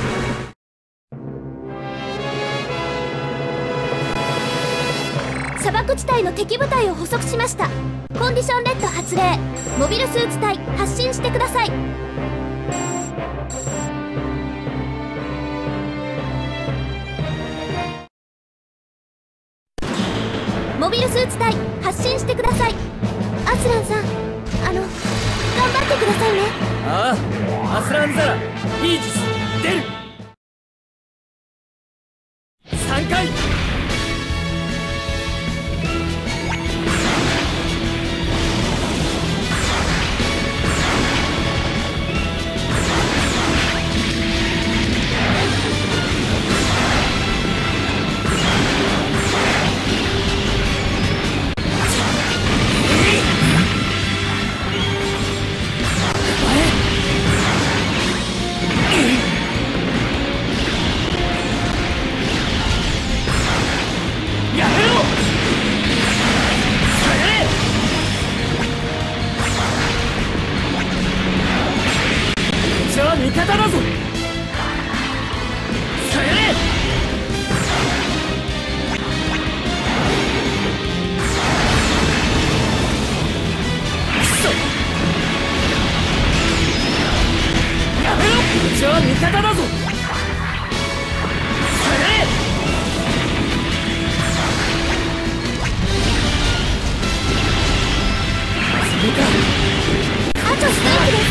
砂漠地帯の敵部隊を捕捉しました。コンディションレッド発令。モビルスーツ隊発進してください。モビルスーツ隊発進してください。アスランさん、頑張ってくださいね。 ああ、アスランザラ、イージス、出る。3回。味方だぞ。さやれ。くそ。やめろ。こっちは味方だぞ。さやれ。それか。 あとストライクです。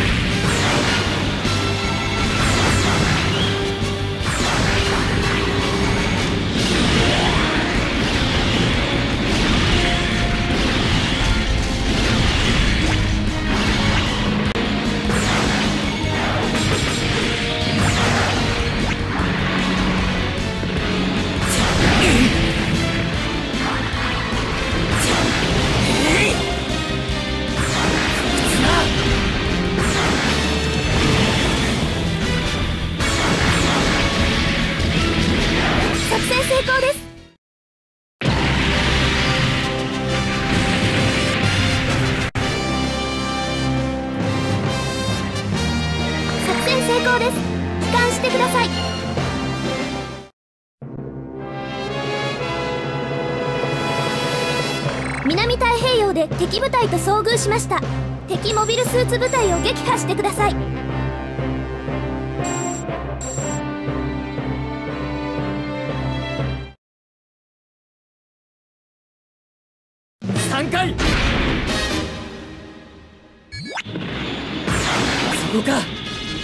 南太平洋で敵部隊と遭遇しました。敵モビルスーツ部隊を撃破してください。 3回。そこか。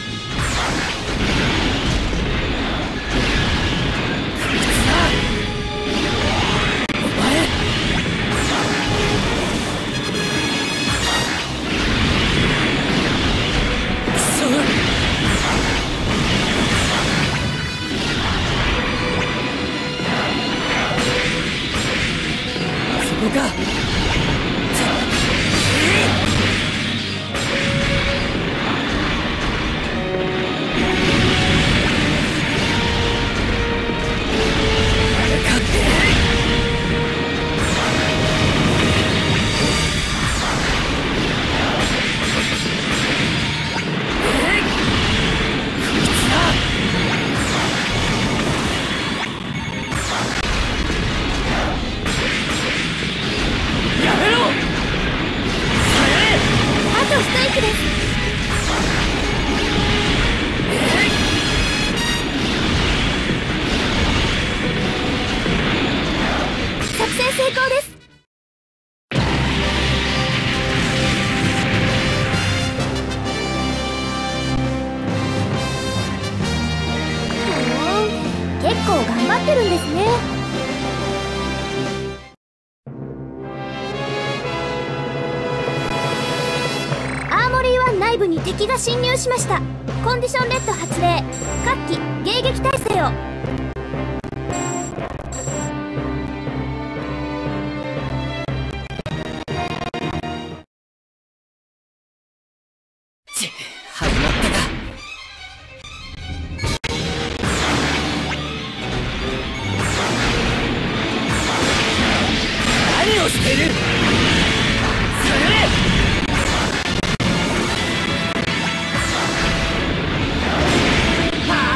内部に敵が侵入しました。コンディションレッド発令。各機迎撃態勢を。始まったか。何をしている。下がれ。は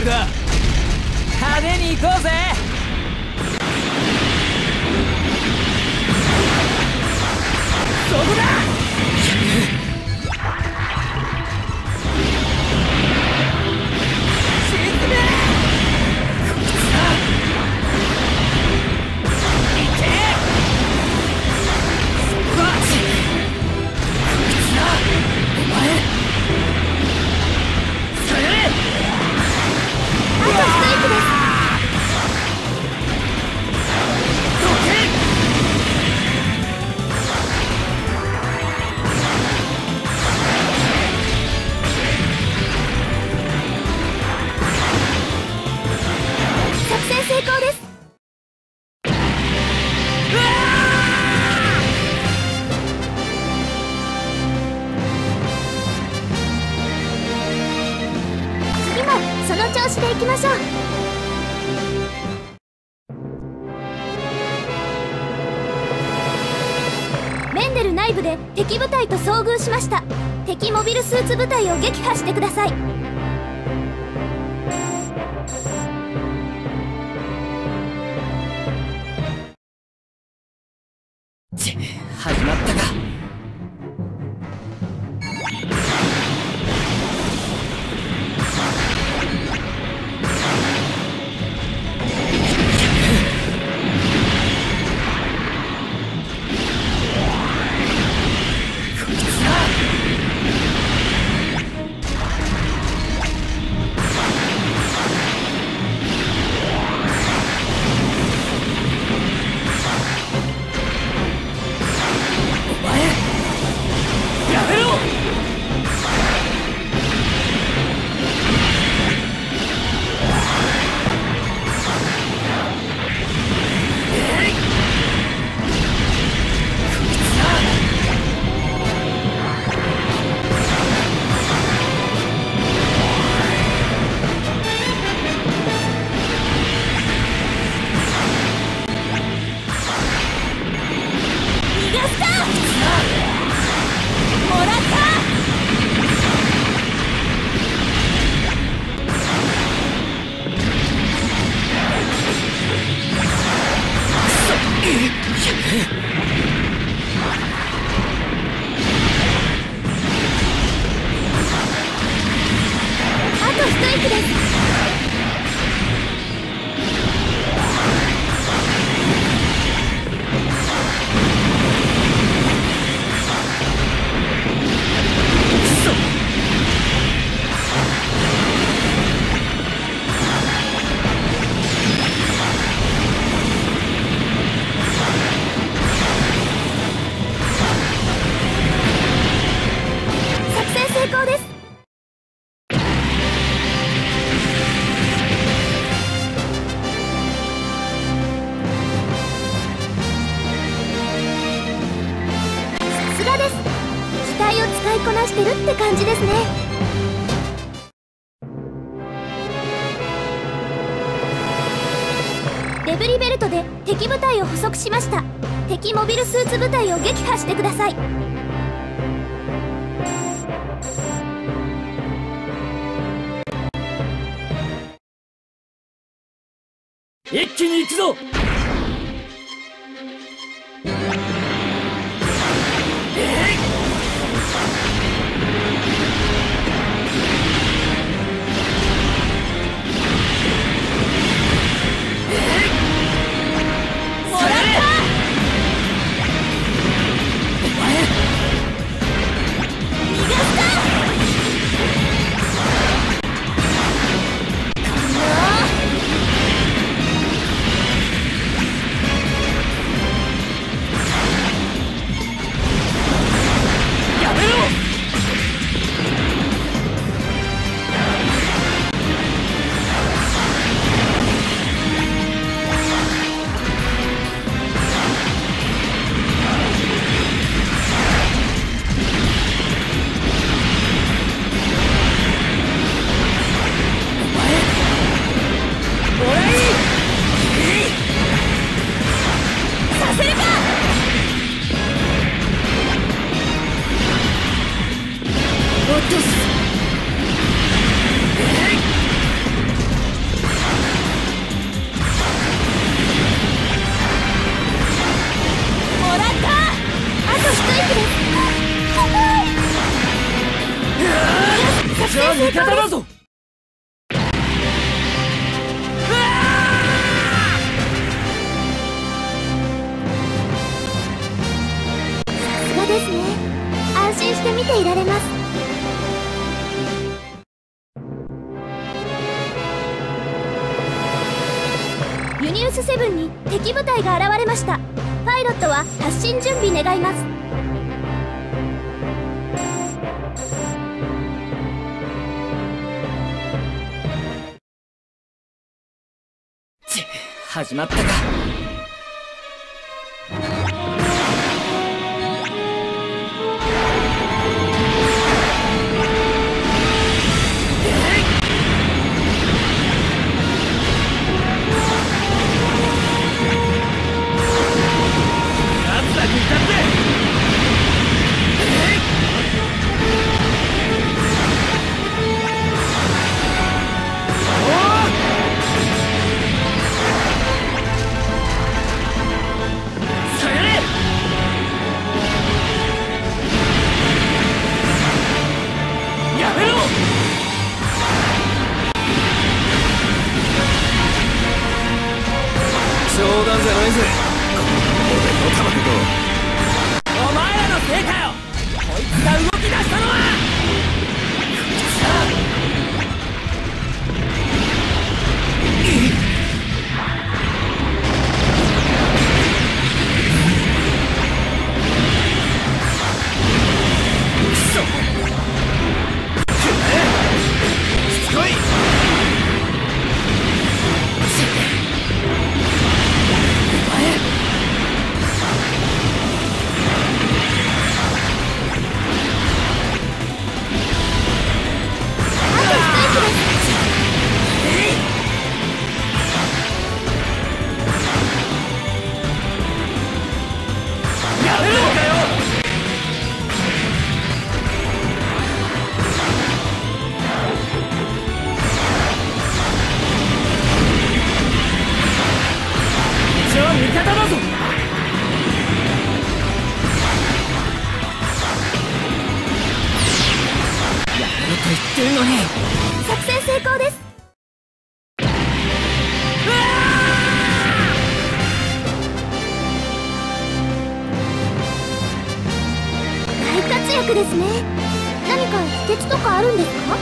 りだ。派手に行こうぜ。そこだ。沈め。こいつだ。いけ。そこだ。こいつだ。お前下がれ。 あと一息です。成功です。次もその調子でいきましょう。メンデル内部で敵部隊と遭遇しました。敵モビルスーツ部隊を撃破してください。 始まったか。 こなしてるって感じですね。デブリベルトで敵部隊を捕捉しました。敵モビルスーツ部隊を撃破してください。 一気に行くぞ。 は味方だぞ。 さすがですね。安心して見ていられます。ユニウス7に敵部隊が現れました。パイロットは発進準備願います。 始まったか。 冗談じゃないぜ、この俺のタバコ。 お前らのせいかよ。こいつが動き出したのは。 しつこい。 作戦成功です。大活躍ですね。何か秘訣とかあるんですか？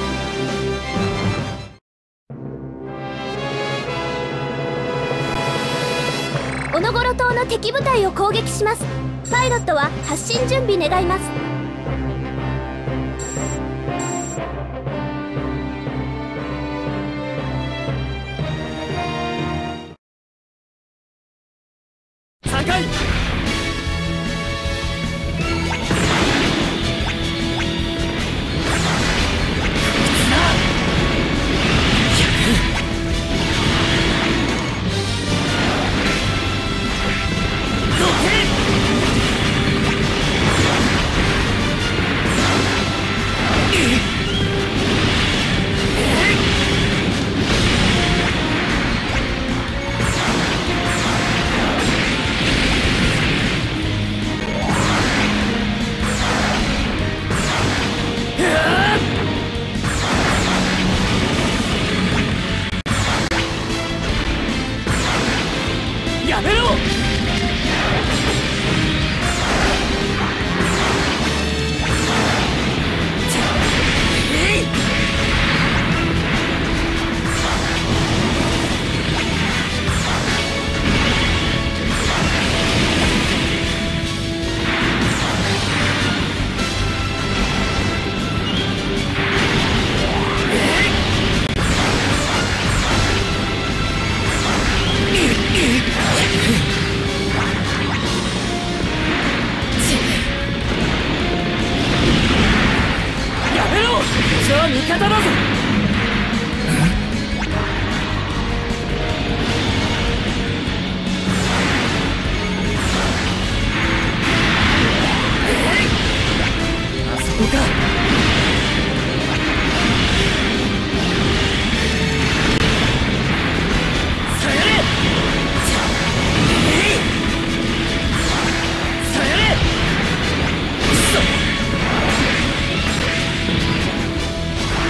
オノゴロ島の敵部隊を攻撃します。パイロットは発進準備願います。 味方だぞ。あそこか。さやれ。さやれ。くそ。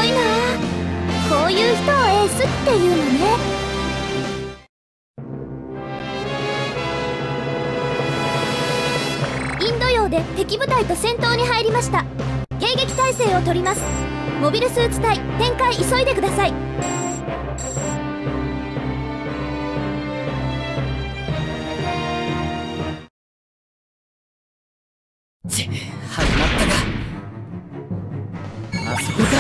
いな。こういう人をエースっていうのね。インド洋で敵部隊と戦闘に入りました。迎撃態勢を取ります。モビルスーツ隊展開急いでください。 始まったか。あそこか。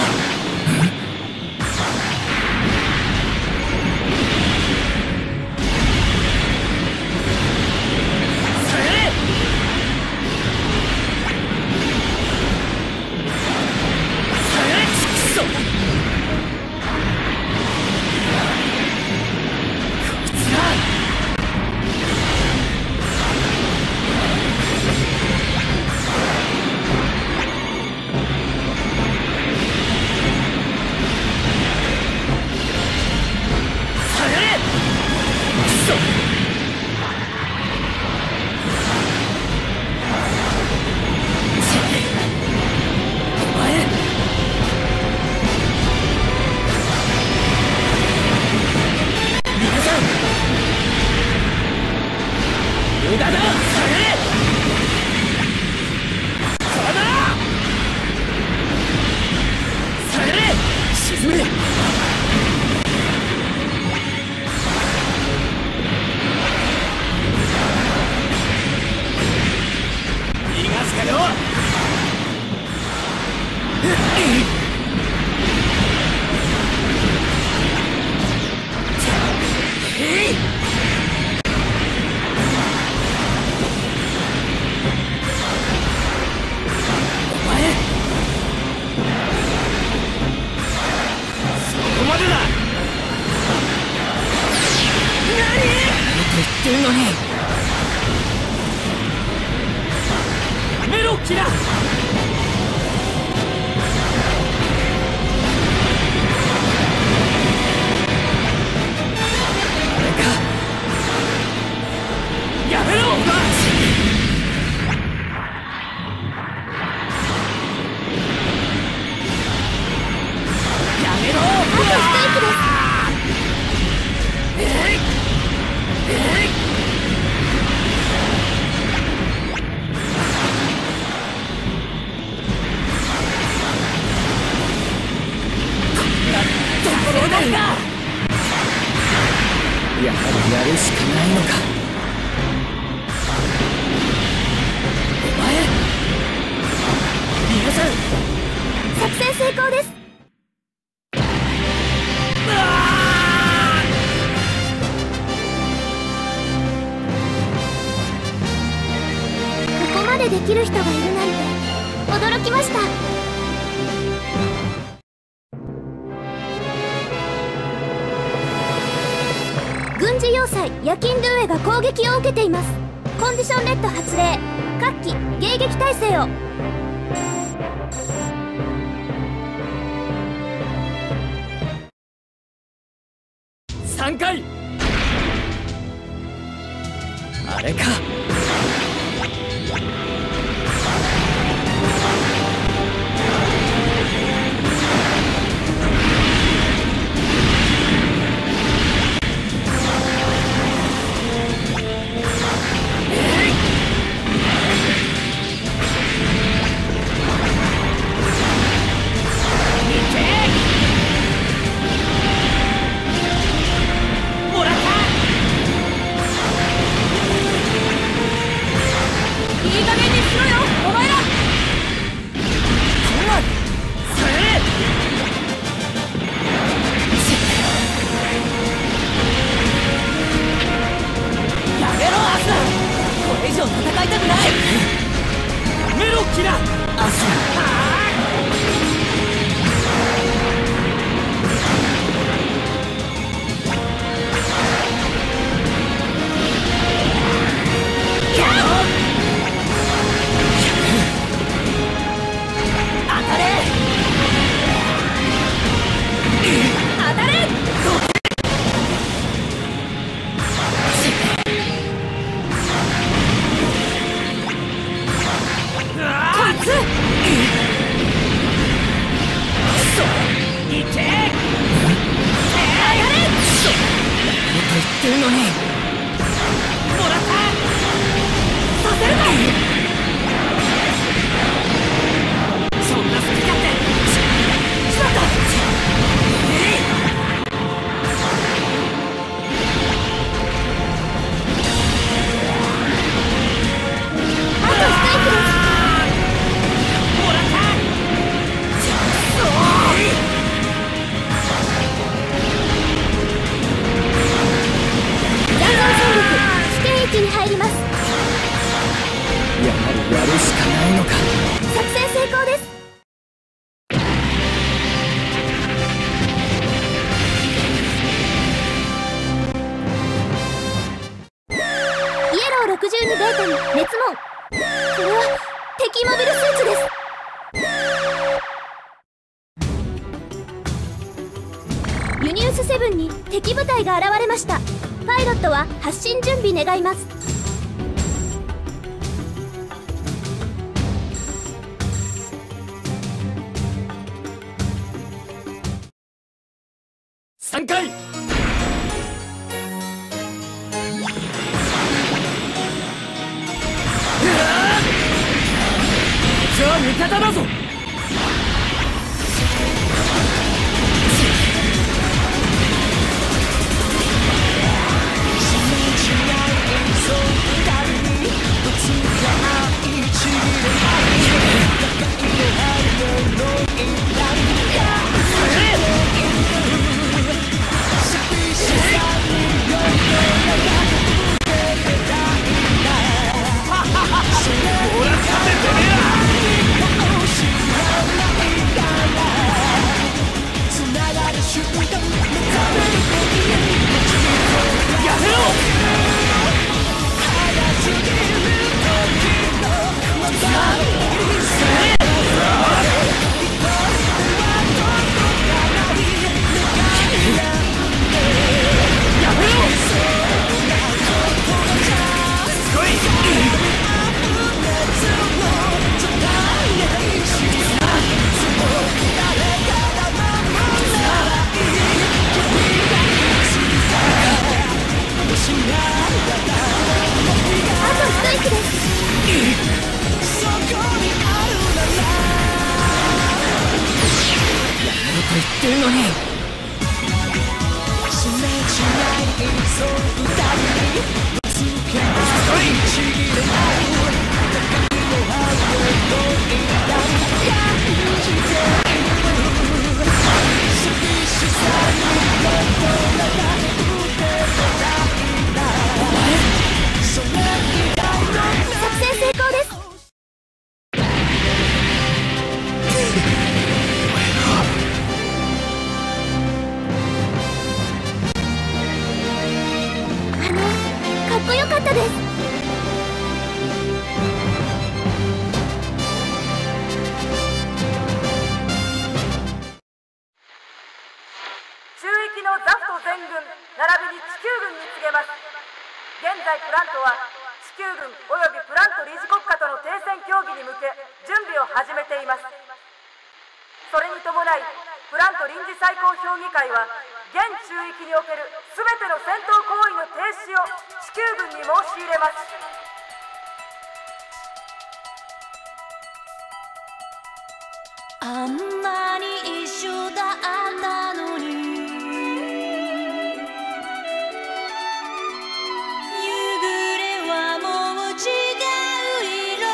やはりやるしかないのか。お前、皆さん、 作戦成功です。ここまでできる人がいるなんて驚きました。軍事要塞ヤキンドゥエが攻撃を受けています。コンディションレッド発令。各機迎撃態勢を。 3回。あれか。 敵モビルスーツです。ユニウス7に敵部隊が現れました。パイロットは発進準備願います。 3回。じゃあ味方だぞ。 あんなに一緒だったのに夕暮れはもう違う色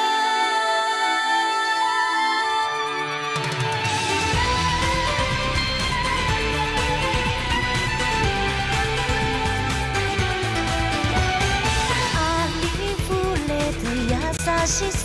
ありふれた優しさ